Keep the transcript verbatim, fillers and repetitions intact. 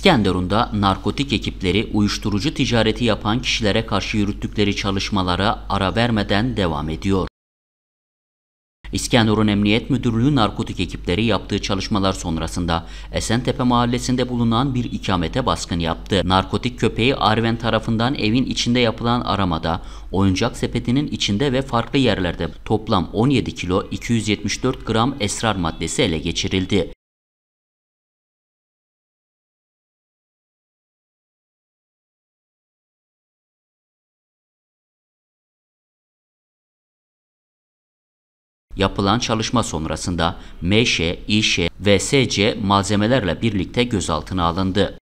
İskenderun'da narkotik ekipleri uyuşturucu ticareti yapan kişilere karşı yürüttükleri çalışmalara ara vermeden devam ediyor. İskenderun Emniyet Müdürlüğü narkotik ekipleri yaptığı çalışmalar sonrasında Esentepe mahallesinde bulunan bir ikamete baskın yaptı. Narkotik köpeği Arven tarafından evin içinde yapılan aramada oyuncak sepetinin içinde ve farklı yerlerde toplam on yedi kilo iki yüz yetmiş dört gram esrar maddesi ele geçirildi. Yapılan çalışma sonrasında M Ş, İ Ş ve S C malzemelerle birlikte gözaltına alındı.